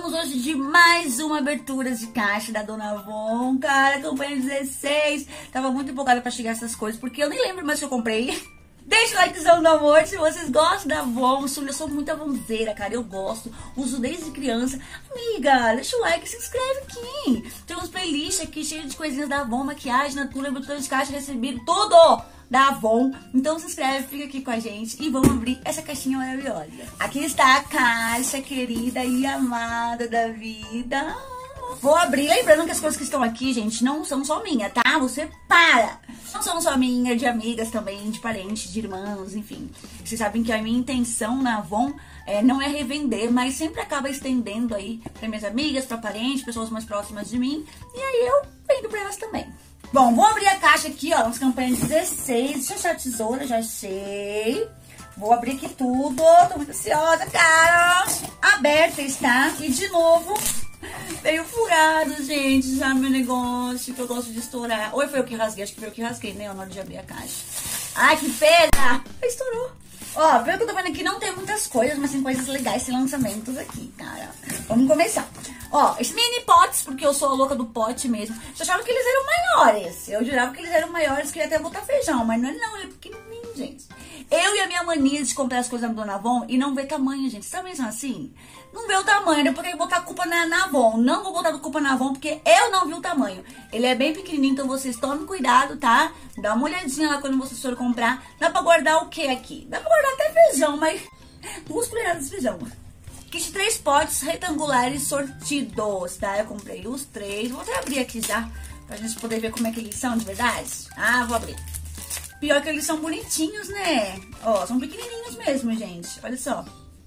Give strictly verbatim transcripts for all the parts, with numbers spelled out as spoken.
Vamos hoje de mais uma abertura de caixa da Dona Avon, cara, campanha dezesseis. Tava muito empolgada pra chegar essas coisas, porque eu nem lembro mais que eu comprei. Deixa o likezão do amor se vocês gostam da Avon. Eu sou muito avonzeira, cara, eu gosto, uso desde criança. Amiga, deixa o like, se inscreve aqui. Tem uns playlists aqui cheios de coisinhas da Avon, maquiagem, natura, abertura de caixa, recebido, tudo da Avon. Então se inscreve, fica aqui com a gente e vamos abrir essa caixinha maravilhosa. Aqui está a caixa querida e amada da vida. Vou abrir, lembrando que as coisas que estão aqui, gente, não são só minha, tá? Você para! Não são só minha, de amigas também, de parentes, de irmãos, enfim. Vocês sabem que a minha intenção na Avon é, não é revender, mas sempre acaba estendendo aí para minhas amigas, para parentes, pessoas mais próximas de mim. E aí eu vendo para elas também. Bom, vou abrir a caixa aqui, ó, nas campanhas dezesseis. Deixa eu achar a tesoura, já achei. Vou abrir aqui tudo, tô muito ansiosa, cara. Aberta está. E de novo, veio furado, gente, já meu negócio, que eu gosto de estourar. Ou foi eu que rasguei? Acho que foi eu que rasguei, né, na hora de abrir a caixa. Ai, que pena! Estourou. Ó, pelo que eu tô vendo aqui, não tem muitas coisas, mas tem coisas legais, tem lançamentos aqui, cara. Vamos começar. Ó, esses mini potes, porque eu sou a louca do pote mesmo. Eu achava que eles eram maiores. Eu jurava que eles eram maiores, que eu ia até botar feijão. Mas não é não, ele é pequenininho, gente. Eu e a minha mania de comprar as coisas na Dona Avon e não ver tamanho, gente. Vocês também são assim? Não vê o tamanho, depois tem que botar a culpa na, na Avon. Não vou botar a culpa na Avon, porque eu não vi o tamanho. Ele é bem pequenininho, então vocês tomem cuidado, tá? Dá uma olhadinha lá quando vocês forem comprar. Dá pra guardar o que aqui? Dá pra guardar até feijão, mas duas colheradas de feijão. Kit de três potes retangulares sortidos, tá? Eu comprei os três. Vou até abrir aqui já, pra gente poder ver como é que eles são de verdade. Ah, vou abrir. Pior que eles são bonitinhos, né? Ó, são pequenininhos mesmo, gente. Olha só.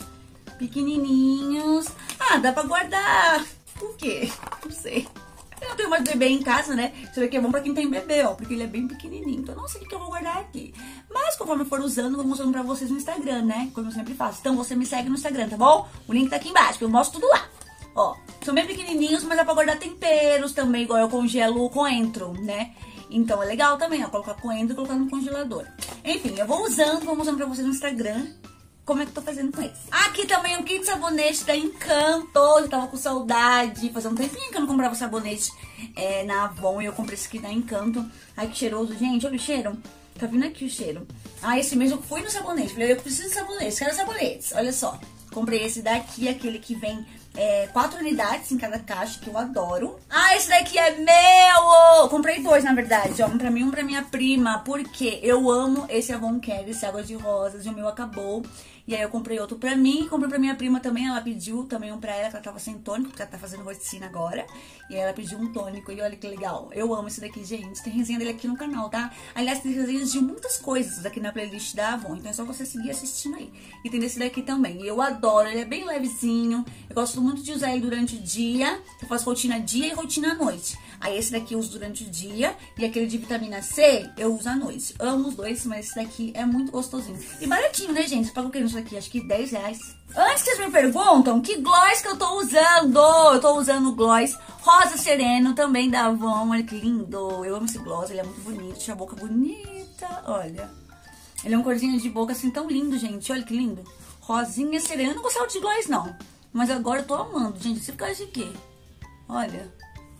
Pequenininhos. Ah, dá pra guardar. Por quê? Não sei. Eu não tenho mais bebê em casa, né? Isso daqui é bom pra quem tem bebê, ó. Porque ele é bem pequenininho. Então eu não sei o que eu vou guardar aqui. Mas conforme eu for usando, eu vou mostrando pra vocês no Instagram, né? Como eu sempre faço. Então você me segue no Instagram, tá bom? O link tá aqui embaixo, que eu mostro tudo lá. Ó, são bem pequenininhos, mas dá pra guardar temperos também, igual eu congelo o coentro, né? Então é legal também, ó, colocar coentro e colocar no congelador. Enfim, eu vou usando, vou mostrando pra vocês no Instagram como é que eu tô fazendo com eles. Aqui também um kit de sabonete da Encanto. Eu tava com saudade, fazia um tempinho que eu não comprava sabonete é, na Avon. E eu comprei esse aqui da Encanto. Ai, que cheiroso, gente, olha o cheiro. Tá vindo aqui o cheiro. Ah, esse mês eu fui no sabonete. Falei, eu preciso de sabonete, quero sabonetes. Olha só, comprei esse daqui, aquele que vem é, quatro unidades em cada caixa, que eu adoro. Ah, esse daqui é meu! Comprei dois, na verdade, ó, um pra mim e um pra minha prima, porque eu amo esse Avon Care, esse Água de Rosas, e o meu acabou. E aí eu comprei outro pra mim, e comprei pra minha prima também, ela pediu também um pra ela, que ela tava sem tônico, porque ela tá fazendo rotina agora. E aí ela pediu um tônico, e olha que legal. Eu amo esse daqui, gente, tem resenha dele aqui no canal, tá? Aliás, tem resenhas de muitas coisas aqui na playlist da Avon, então é só você seguir assistindo aí. E tem desse daqui também, e eu adoro, ele é bem levezinho, eu gosto muito de usar ele durante o dia, eu faço rotina dia e rotina à noite. Aí esse daqui eu uso durante o dia, e aquele de vitamina C eu uso à noite. Amo os dois, mas esse daqui é muito gostosinho. E baratinho, né, gente? Você paga o que nisso aqui? Acho que dez reais. Antes que vocês me perguntam que gloss que eu tô usando, eu tô usando o gloss Rosa Sereno, também da Avon. Olha que lindo, eu amo esse gloss, ele é muito bonito, deixa a boca bonita, olha. Ele é um corzinho de boca assim tão lindo, gente, olha que lindo. Rosinha Sereno, eu não gostava de gloss não, mas agora eu tô amando, gente, esse fica de quê? Olha,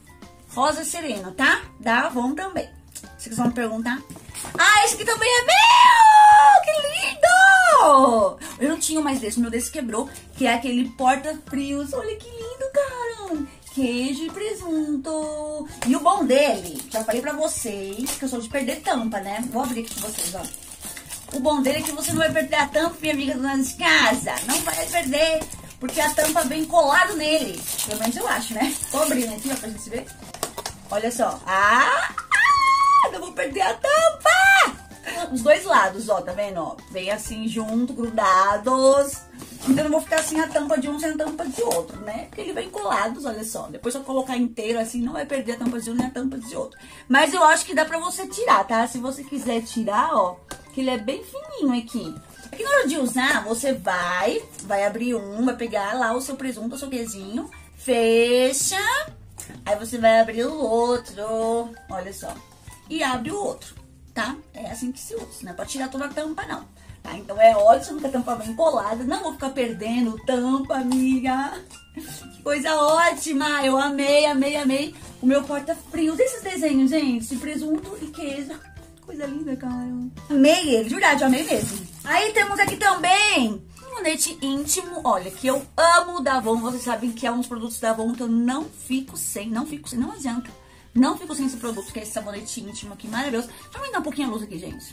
Rosa Sereno, tá? Da Avon também. Vocês vão me perguntar. Ah, esse aqui também é meu! Que lindo! Eu não tinha mais desse, o meu desse quebrou, que é aquele porta-frios. Olha que lindo, cara! Queijo e presunto. E o bom dele, já falei pra vocês, que eu sou de perder tampa, né? Vou abrir aqui pra vocês, ó. O bom dele é que você não vai perder a tampa, minha amiga dona de casa. Não vai perder, porque a tampa vem colado nele. Pelo menos eu acho, né? Tô abrindo aqui, ó, pra gente ver. Olha só. Ah! ah não vou perder a tampa! Os dois lados, ó, tá vendo? Ó, vem assim junto, grudados. Então eu não vou ficar assim a tampa de um sem a tampa de outro, né? Porque ele vem colados, olha só. Depois se eu colocar inteiro assim, não vai perder a tampa de um nem a tampa de outro. Mas eu acho que dá pra você tirar, tá? Se você quiser tirar, ó, que ele é bem fininho aqui. Aqui na hora de usar, você vai, vai abrir um, vai pegar lá o seu presunto, o seu queijinho, fecha. Aí você vai abrir o outro, olha só. E abre o outro, tá? É assim que se usa, não é pra tirar toda a tampa, não. tá? Então é ótimo que a tampa vem colada, não vou ficar perdendo tampa, amiga. Que coisa ótima, eu amei, amei, amei o meu porta-frios. Esses desenhos, gente, de presunto e queijo. Coisa linda, cara. Amei ele, de verdade, eu amei mesmo. Aí temos aqui também um sabonete íntimo, olha, que eu amo da Avon. Vocês sabem que é um dos produtos da Avon que eu não fico sem, não fico sem, não adianta. Não fico sem esse produto, que é esse sabonete íntimo aqui, maravilhoso. Deixa eu me dar um pouquinho a luz aqui, gente.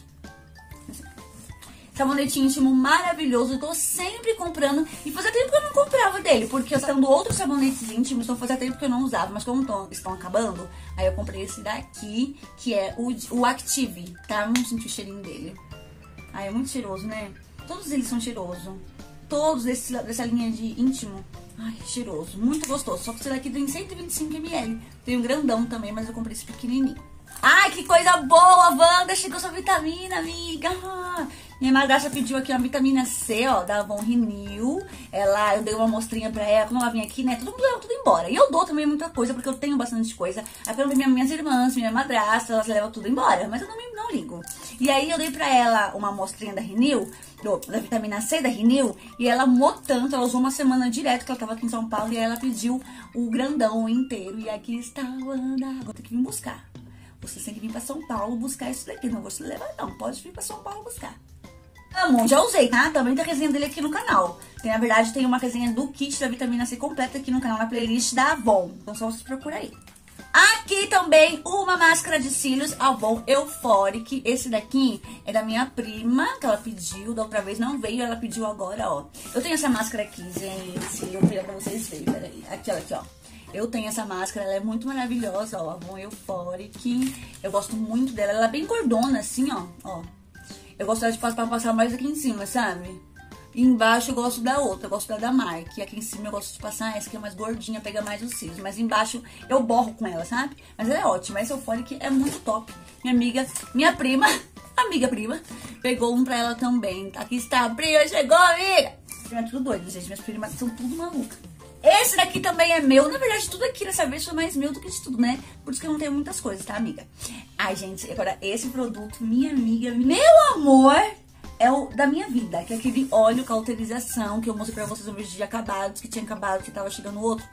Sabonete íntimo maravilhoso, eu tô sempre comprando. E fazia tempo que eu não comprava dele, porque eu estava dando outros sabonetes íntimos, então fazia tempo que eu não usava. Mas como tão, estão acabando, aí eu comprei esse daqui, que é o, o Active, tá? Vamos sentir o cheirinho dele. Ai, é muito cheiroso, né? Todos eles são cheirosos. Todos desse, dessa linha de íntimo. Ai, cheiroso, muito gostoso. Só que esse daqui tem cento e vinte e cinco mililitros. Tem um grandão também, mas eu comprei esse pequenininho. Ai, que coisa boa, Wanda! Chegou sua vitamina, amiga! Minha madrasta pediu aqui uma vitamina C, ó, da Avon Renew. Ela, eu dei uma amostrinha pra ela, quando ela vinha aqui, né, tudo leva tudo embora. E eu dou também muita coisa, porque eu tenho bastante coisa. Aí quando vem minhas irmãs, minha madrasta, elas levam tudo embora, mas eu não, não ligo. E aí eu dei pra ela uma amostrinha da Renew, da vitamina C da Renew, e ela amou tanto, ela usou uma semana direto, que ela tava aqui em São Paulo, e aí ela pediu o grandão inteiro. E aqui está, Wanda, agora tem que vir buscar. Você tem que vir pra São Paulo buscar isso daqui. Não vou te levar, não. Pode vir pra São Paulo buscar. Amo, já usei, tá? Também tem a resenha dele aqui no canal. Tem, na verdade, tem uma resenha do kit da vitamina C completa aqui no canal, na playlist da Avon. Então só vocês procuram aí. Aqui também uma máscara de cílios Avon Euphoric. Esse daqui é da minha prima, que ela pediu. Da outra vez não veio, ela pediu agora, ó. Eu tenho essa máscara aqui, gente. Eu vou pegar pra vocês verem, peraí. Aqui, ó, aqui, ó. Eu tenho essa máscara, ela é muito maravilhosa, ó, Avon Euphoric. Eu gosto muito dela, ela é bem gordona, assim, ó, ó. Eu gosto dela de passar, passar mais aqui em cima, sabe? E embaixo eu gosto da outra, eu gosto da da Marc. E aqui em cima eu gosto de passar essa que é mais gordinha, pega mais os cílios. Mas embaixo eu borro com ela, sabe? Mas ela é ótima, essa Euphoric é muito top. Minha amiga, minha prima, amiga prima, pegou um pra ela também. Aqui está, a prima, chegou, amiga! Prima é tudo doido, gente, minhas primas são tudo malucas. Esse daqui também é meu. Na verdade, tudo aqui dessa vez foi mais meu do que de tudo, né? Por isso que eu não tenho muitas coisas, tá, amiga? Ai, gente, agora esse produto, minha amiga, meu amor, é o da minha vida. Que é aquele óleo cauterização que eu mostrei pra vocês no vídeo de acabados, que tinha acabado, que tava chegando outro.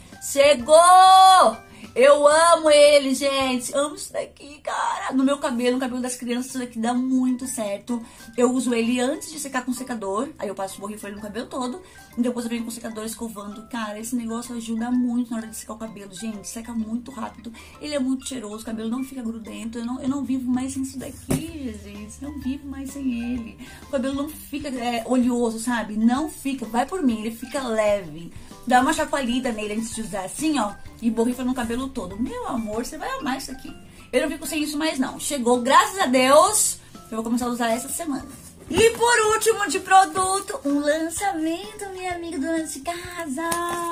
Chegou! Eu amo ele, gente. Amo isso daqui, cara. No meu cabelo, no cabelo das crianças, isso daqui dá muito certo. Eu uso ele antes de secar com secador. Aí eu passo o borrifador no cabelo todo. E depois eu venho com o secador escovando. Cara, esse negócio ajuda muito na hora de secar o cabelo, gente. Seca muito rápido. Ele é muito cheiroso, o cabelo não fica grudento. Eu não, eu não vivo mais sem isso daqui, gente. Não vivo mais sem ele. O cabelo não fica é, oleoso, sabe? Não fica. Vai por mim, ele fica leve. Dá uma chacoalhada nele antes de usar assim, ó. E borrifa no cabelo todo. Meu amor, você vai amar isso aqui. Eu não fico sem isso mais, não. Chegou, graças a Deus. Eu vou começar a usar essa semana. E por último de produto, um lançamento, minha amiga dona de casa.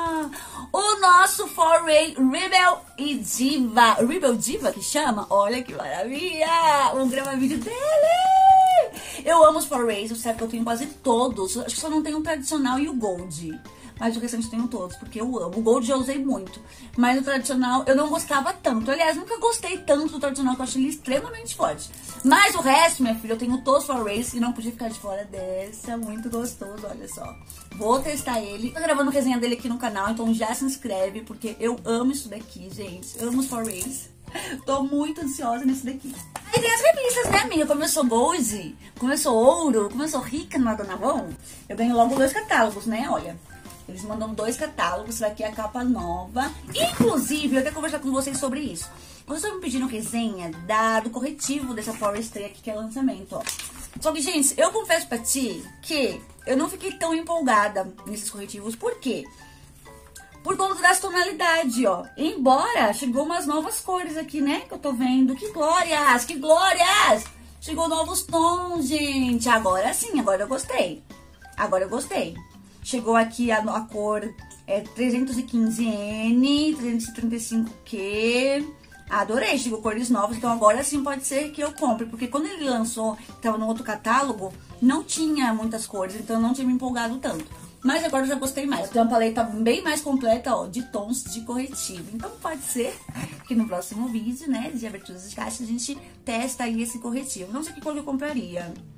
O nosso Foray Rebel e Diva. Rebel Diva que chama? Olha que maravilha. Vamos gravar vídeo dele. Eu amo os Forays, você sabe que eu tenho quase todos. Acho que só não tem o tradicional e o Gold. Mas o restante eu tenho todos, porque eu amo. O Gold já usei muito. Mas o tradicional eu não gostava tanto. Aliás, nunca gostei tanto do tradicional, que eu achei ele extremamente forte. Mas o resto, minha filha, eu tenho todos os Forays e não podia ficar de fora dessa. Muito gostoso, olha só. Vou testar ele. Tô gravando resenha dele aqui no canal, então já se inscreve, porque eu amo isso daqui, gente. Eu amo os Forays. Tô muito ansiosa nesse daqui. Aí tem as revistas, né, amiga? Como eu sou Gold, como eu sou ouro, como eu sou rica na Dona Avon, eu ganho logo dois catálogos, né? Olha. Eles mandam dois catálogos, isso aqui é a capa nova. Inclusive, eu até conversar com vocês sobre isso. Vocês estão me pedindo resenha da, do corretivo dessa Forestry aqui, que é lançamento, ó. Só que, gente, eu confesso pra ti que eu não fiquei tão empolgada nesses corretivos. Por quê? Por conta das tonalidades, ó. Embora chegou umas novas cores aqui, né? Que eu tô vendo. Que glórias! Que glórias! Chegou novos tons, gente. Agora sim, agora eu gostei. Agora eu gostei. Chegou aqui a, a cor é, trezentos e quinze N, trezentos e trinta e cinco Q. Adorei, chegou cores novas, então agora sim pode ser que eu compre. Porque quando ele lançou, estava no outro catálogo, não tinha muitas cores, então eu não tinha me empolgado tanto. Mas agora eu já gostei mais. Tem uma paleta bem mais completa, ó, de tons de corretivo. Então pode ser que no próximo vídeo, né, de abertura de caixa, a gente testa aí esse corretivo. Não sei que cor eu compraria.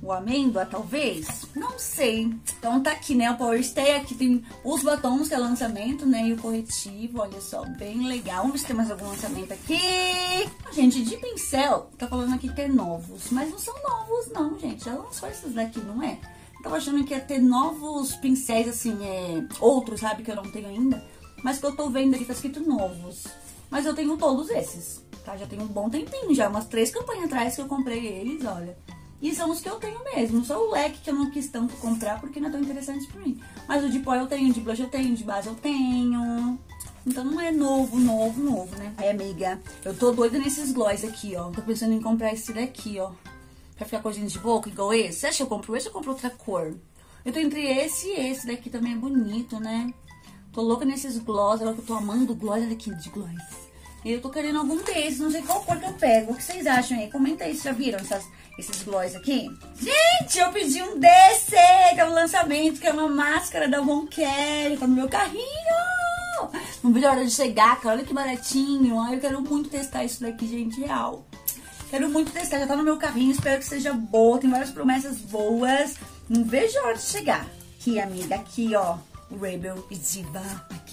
o amêndoa, talvez? Não sei. Então tá aqui, né, o Power Stay. Aqui tem os batons, que é lançamento, né, e o corretivo, olha só, bem legal. Vamos ver se tem mais algum lançamento aqui. Gente, de pincel, tá falando aqui que é novos, mas não são novos não, gente. Já lançou esses daqui, não é? Eu tava achando que ia ter novos pincéis, assim, é, outros, sabe, que eu não tenho ainda. Mas que eu tô vendo aqui, tá escrito novos. Mas eu tenho todos esses, tá? Já tem um bom tempinho, já umas três campanhas atrás que eu comprei eles, olha. E são os que eu tenho mesmo, só o leque que eu não quis tanto comprar porque não é tão interessante pra mim. Mas o de pó eu tenho, de blush eu tenho, de base eu tenho. Então não é novo, novo, novo, né? Aí, amiga, eu tô doida nesses gloss aqui, ó. Tô pensando em comprar esse daqui, ó. Pra ficar coisinha de boca, igual esse. Você acha que eu compro esse ou eu compro outra cor? Eu tô entre esse e esse daqui também é bonito, né? Tô louca nesses gloss, agora que eu tô amando gloss, olha aqui de gloss. Eu tô querendo algum desses, não sei qual cor que eu pego. O que vocês acham aí? Comenta aí, já viram essas, esses gloss aqui? Gente, eu pedi um desse, que é o lançamento, que é uma máscara da Von Kelly, tá no meu carrinho. Não vejo a hora de chegar, cara, olha que baratinho. Ai, eu quero muito testar isso daqui, gente, real. Quero muito testar, já tá no meu carrinho, espero que seja boa, tem várias promessas boas. Não vejo a hora de chegar. Aqui, amiga, aqui, ó. Rebel e Diva,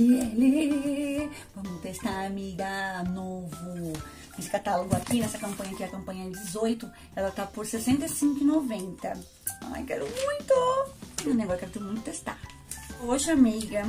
aquele. Vamos testar, amiga, novo. Esse catálogo aqui, nessa campanha aqui, a campanha dezoito, ela tá por sessenta e cinco reais e noventa centavos. Ai, quero muito. O negócio eu quero muito testar. Poxa, amiga,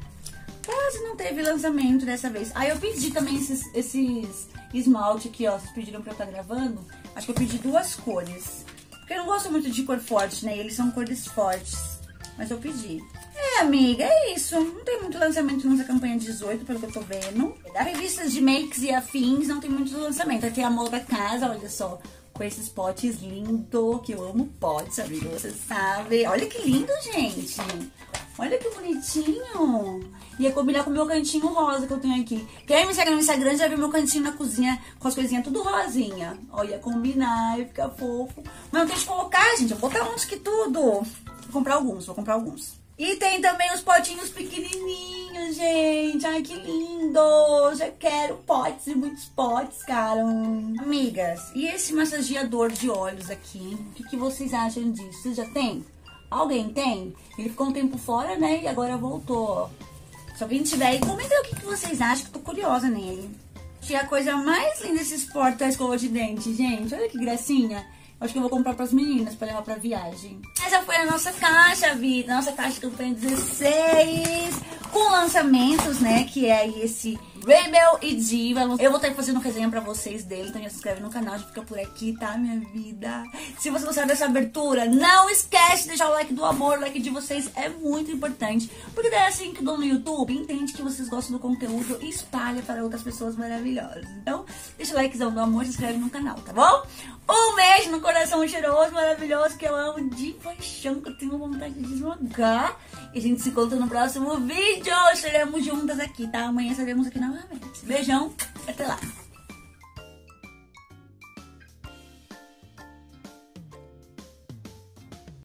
quase não teve lançamento dessa vez. Aí eu pedi também esses, esses esmalte aqui, ó. Vocês pediram pra eu estar gravando. Acho que eu pedi duas cores. Porque eu não gosto muito de cor forte, né? Eles são cores fortes. Mas eu pedi. É, amiga, é isso. Não tem muito lançamento nessa campanha dezoito, pelo que eu tô vendo. Da revistas de makes e afins, não tem muito lançamento. Aqui é a Amor da Casa, olha só. Com esses potes lindos, que eu amo potes, amiga, você sabe. Olha que lindo, gente. Olha que bonitinho. Ia combinar com o meu cantinho rosa que eu tenho aqui. Quem me segue no Instagram já viu meu cantinho na cozinha com as coisinhas tudo rosinha. Olha, combinar e ficar fofo. Mas não tem de colocar, gente. Eu vou botar uns que tudo. Vou comprar alguns, vou comprar alguns. E tem também os potinhos pequenininhos, gente. Ai, que lindo. Já quero potes e muitos potes, cara. Amigas, e esse massageador de olhos aqui? O que, que vocês acham disso? Vocês já tem? Alguém tem? Ele ficou um tempo fora, né? E agora voltou, ó. Se alguém tiver aí, comenta aí o que, que vocês acham, que eu tô curiosa nele. E a coisa mais linda desses porta-escova de dente, gente. Olha que gracinha. Acho que eu vou comprar pras meninas pra levar pra viagem. Essa foi a nossa caixa, vida. Nossa caixa de campanha dezesseis. Com lançamentos, né? Que é esse Rebel e Diva. Eu vou estar fazendo resenha pra vocês dele. Então já se inscreve no canal, já fica por aqui, tá, minha vida? Se você gostar dessa abertura, não esquece de deixar o like do amor. O like de vocês é muito importante. Porque daí assim que dou no YouTube, entende que vocês gostam do conteúdo e espalha para outras pessoas maravilhosas. Então, deixa o likezão do amor, se inscreve no canal, tá bom? Um beijo no coração cheiroso, maravilhoso, que eu amo de paixão, que eu tenho vontade de esmagar. E a gente se encontra no próximo vídeo. Estaremos juntas aqui, tá? Amanhã estaremos aqui novamente. Beijão, até lá.